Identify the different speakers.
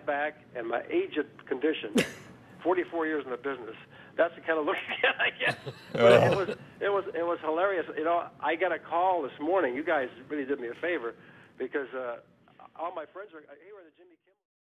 Speaker 1: back and my aged condition, 44 years in the business. That's the kind of look I get. But it was hilarious. You know, I got a call this morning. You guys really did me a favor because all my friends are here in the Jimmy Kimmel.